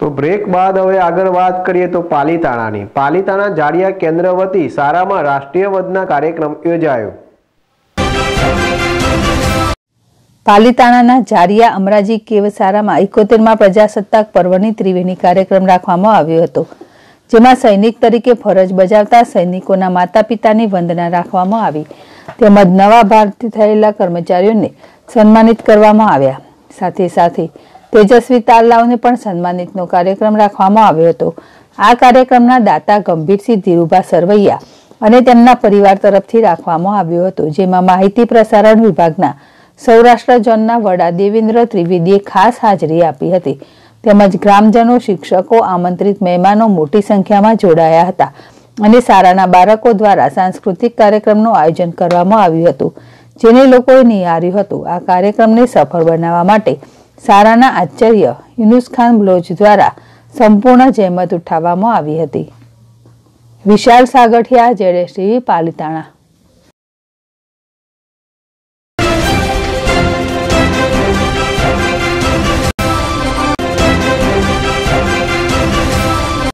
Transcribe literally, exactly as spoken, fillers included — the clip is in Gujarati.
તો બ્રેક બાદ હવે આગળ વાત કરીએ તો પાલીતાણાની પાલીતાણા જાડિયા કેન્દ્ર વતી શાળામાં રાષ્ટ્રીય વંદના કાર્યક્રમ યોજાયો। પાલીતાણાના જાડિયા અમરાજી કેવ શાળામાં એકોતેરમાં પ્રજાસત્તાક પર્વની ત્રિવેણી કાર્યક્રમ રાખવામાં આવ્યો હતો, જેમાં સૈનિક તરીકે ફરજ બજાવતા સૈનિકોના માતા પિતાની વંદના રાખવામાં આવી તેમજ નવા ભરતી થયેલા કર્મચારીઓને સન્માનિત કરવામાં આવ્યા। સાથે સાથે તેજસ્વી તાલાઓને પણ સન્માનિતનો કાર્યક્રમ રાખવામાં આવ્યો હતો। આ કાર્યક્રમના દાતા ગંભીરસિંહ ધીરુભા સરવૈયા અને તેમના પરિવાર તરફથી રાખવામાં આવ્યો હતો, જેમાં માહિતી પ્રસારણ વિભાગના સૌરાષ્ટ્ર ઝોનના વડા દેવેન્દ્ર ત્રિવેદીએ ખાસ હાજરી આપી હતી તેમજ ગ્રામજનો, શિક્ષકો, આમંત્રિત મહેમાનો મોટી સંખ્યામાં જોડાયા હતા અને શાળાના બાળકો દ્વારા સાંસ્કૃતિક કાર્યક્રમનું આયોજન કરવામાં આવ્યું હતું, જેને લોકોએ નિહાળ્યું હતું। આ કાર્યક્રમને સફળ બનાવવા માટે શાળાના આચાર્ય યુનુસ ખાન બ્લોચ દ્વારા સંપૂર્ણ જહેમત ઉઠાવવામાં આવી હતી। વિશાલ સાગઠિયા, જેડેશ ટીવી, પાલીતાણા।